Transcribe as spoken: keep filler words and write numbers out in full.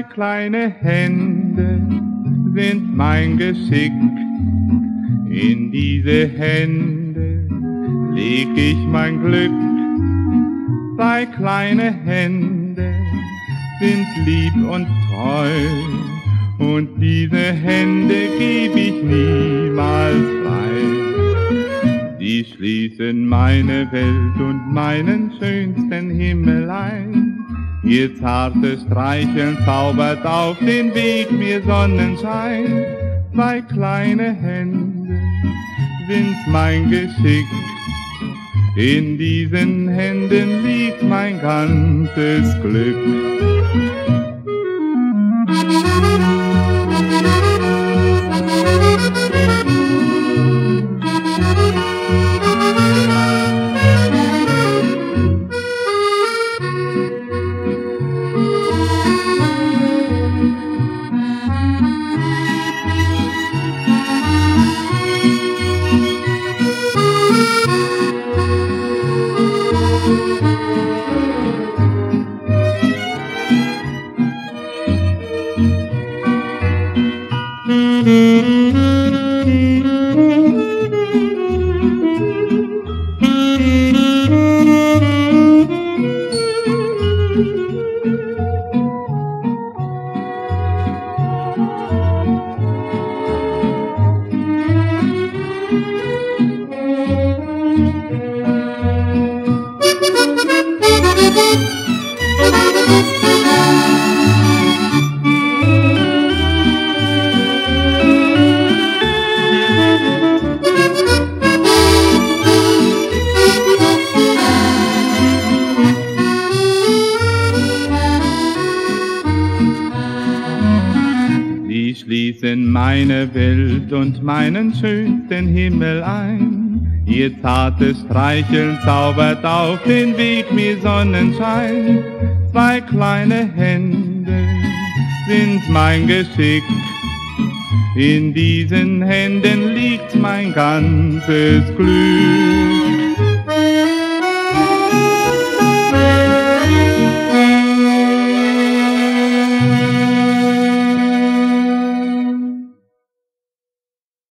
kleine Hände sind mein Geschick. In diese Hände leg ich mein Glück. Zwei kleine Hände sind lieb und treu, und diese Hände geb ich niemals frei. Sie schließen meine Welt und meinen schönsten Himmel ein. Ihr zartes Streicheln zaubert auf den Weg mir Sonnenschein. Zwei kleine Hände sind mein Geschick. In diesen Händen liegt mein ganzes Glück. Sie schließen meine Welt und meinen schönsten Himmel ein. Ihr zartes Streicheln zaubert auf den Weg mir Sonnenschein. Zwei kleine Hände sind mein Geschick. In diesen Händen liegt mein ganzes Glück.